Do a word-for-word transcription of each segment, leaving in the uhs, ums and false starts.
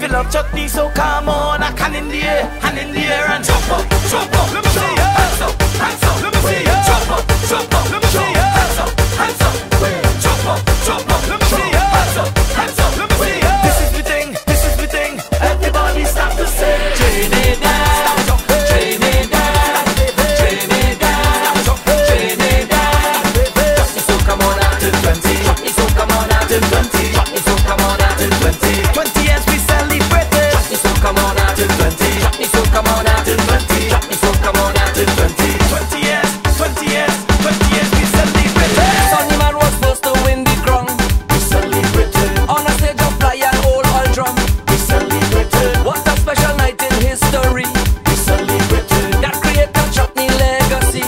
you love chutney, so come on, a hand in the air, hand in the air and jump up, jump up. Let me see ya. Hands up, hands up. Let me see ya. Jump up, jump up. Let me see ya. Hands up, hands up. Jump up, jump up. Let me see ya. Hands up, hands up. Let me see ya. This is the thing, this is the thing. Everybody stop to say Trinidad, Trinidad, Trinidad, Trinidad. Chutney, so come on out to twenty. Chutney, so come on out to twenty. Chutney, so come on out to twenty. Twenty years we celebrate it. Chutney, so come on out to twenty. Chutney, so come on out to twenty. Chutney, so come on out to twenty. Twenty years, twenty years, twenty years we celebrate it. Sonny Man was supposed to win the crown. We celebrate it. On a stage of fly and hold all drum. We celebrate it. What a special night in history. We celebrate it. That created Chutney legacy.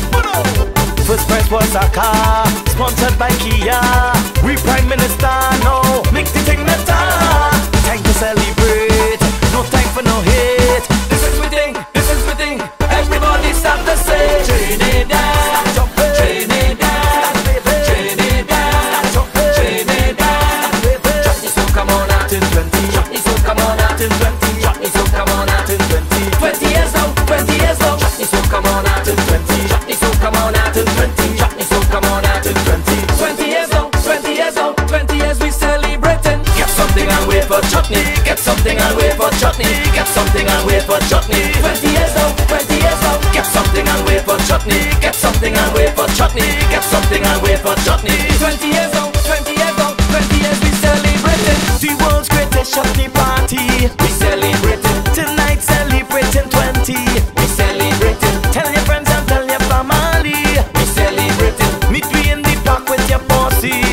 First prize was a car, sponsored by Kia. We Prime Minister now, make the thing better. Time to celebrate, no time for no hate. This is we thing, this is we thing. Everybody start to say Trinidad, Trinidad, Trinidad, Trinidad. Chutney, so come on out to twenty. Chutney, so come on out to twenty. Chutney, so come on out to twenty. Twenty years now, twenty years now. Chutney, so come on out to twenty. Chutney, so come on out to twenty. Chutney, so come on out to twenty. Twenty years now, twenty years now, twenty years we celebrating. Get something and wait for chutney. Get something and wait for chutney. Get something and wait for chutney. Twenty years now, twenty years now. Get something and wait for chutney. Get something and wait for chutney. Get something and wait for chutney. Twenty years now, twenty years now, twenty years we celebrating. The world's greatest chutney party. We celebrating, Tonight celebrating twenty. we celebrating, Tell your friends and tell your family. we celebrating. Meet me in the park with your posse.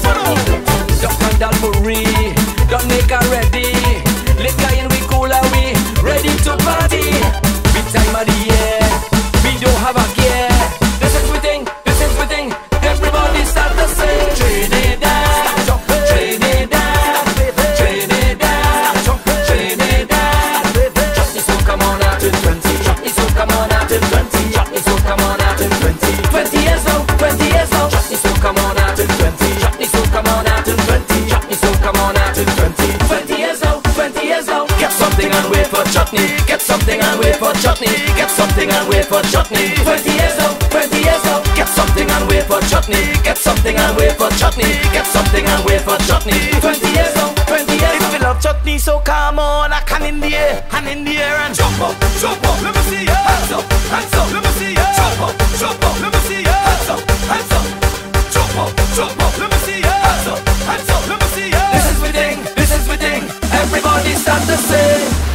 Duck and Dalbury, don't make her ready. Liquor in we cooler, we ready to party. Big time of the year, we don't have a care. This is we thing, this is we thing. Everybody start to say Trinidad, Trinidad, Trinidad, Trinidad. Chutney, so come on out to twenty. Chutney, so come on out to twenty. Chutney, so come on out to twenty. Twenty years now, twenty years now. Chutney, so come on out to twenty. Chutney, so come on out to twenty. Chutney, so come on out to twenty. Twenty years now, twenty years now. Get something and wait for chutney. Get something and wait for chutney. Get something and wait for chutney. Twenty years now, twenty years now. Get something and wait for chutney. Get something and wait for chutney. Get something and wait for chutney. Twenty years now, twenty years If now. you love chutney, so come on, a hand in the air, hand in the air and jump up, jump up. Let me see ya. Hands up, hands up. Let me see ya. Jump up, jump up. Let me see ya. Hands up, hands up. Jump up, jump up. Let me see ya. Hands up, hands up. Let me see ya. This is we thing, this is we thing. Everybody start to say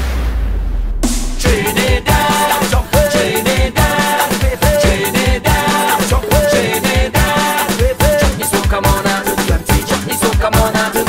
Trinidad, Trinidad, Trinidad, Trinidad. Chutney, so come on out to twenty. Chutney, so come on out to